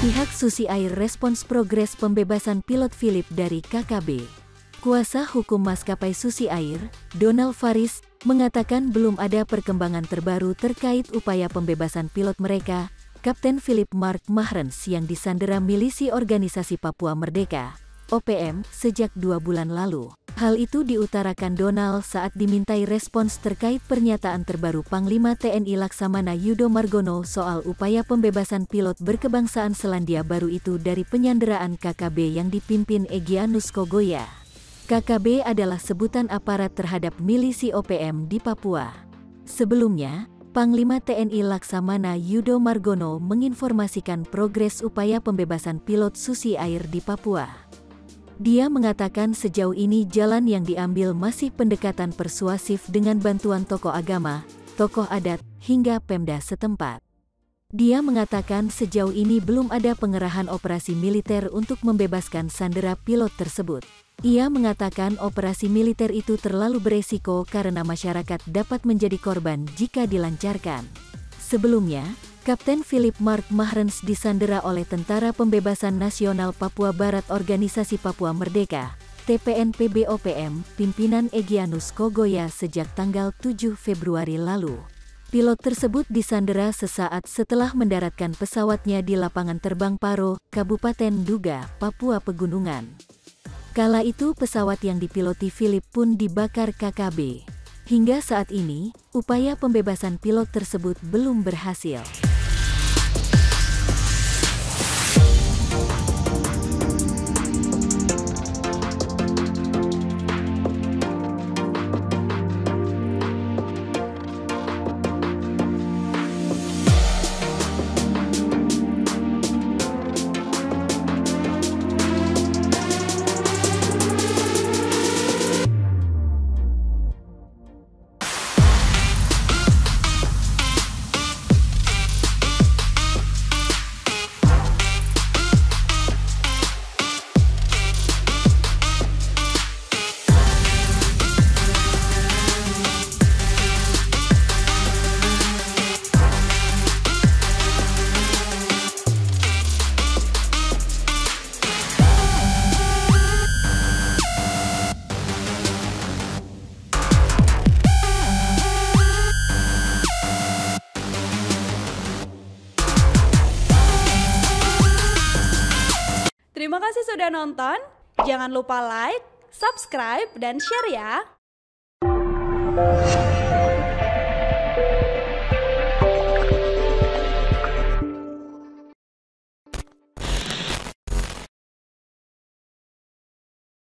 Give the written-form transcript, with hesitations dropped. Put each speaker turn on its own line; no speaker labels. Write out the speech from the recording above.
Pihak Susi Air respons progres pembebasan pilot Philip dari KKB. Kuasa hukum maskapai Susi Air, Donald Faris, mengatakan belum ada perkembangan terbaru terkait upaya pembebasan pilot mereka, Kapten Philip Mark Mahrens yang disandera milisi Organisasi Papua Merdeka, OPM, sejak 2 bulan lalu. Hal itu diutarakan Donald saat dimintai respons terkait pernyataan terbaru Panglima TNI Laksamana Yudo Margono soal upaya pembebasan pilot berkebangsaan Selandia Baru itu dari penyanderaan KKB yang dipimpin Egyanus Kogoya. KKB adalah sebutan aparat terhadap milisi OPM di Papua. Sebelumnya, Panglima TNI Laksamana Yudo Margono menginformasikan progres upaya pembebasan pilot Susi Air di Papua. Dia mengatakan sejauh ini jalan yang diambil masih pendekatan persuasif dengan bantuan tokoh agama, tokoh adat, hingga Pemda setempat. Dia mengatakan sejauh ini belum ada pengerahan operasi militer untuk membebaskan sandera pilot tersebut. Ia mengatakan operasi militer itu terlalu beresiko karena masyarakat dapat menjadi korban jika dilancarkan. Sebelumnya, Kapten Philip Mark Mahrens disandera oleh Tentara Pembebasan Nasional Papua Barat Organisasi Papua Merdeka, TPNPB OPM, pimpinan Egyanus Kogoya sejak tanggal 7 Februari lalu. Pilot tersebut disandera sesaat setelah mendaratkan pesawatnya di lapangan terbang Paro, Kabupaten Duga, Papua Pegunungan. Kala itu pesawat yang dipiloti Philip pun dibakar KKB. Hingga saat ini, upaya pembebasan pilot tersebut belum berhasil.
Terima kasih sudah nonton. Jangan lupa like, subscribe, dan share ya.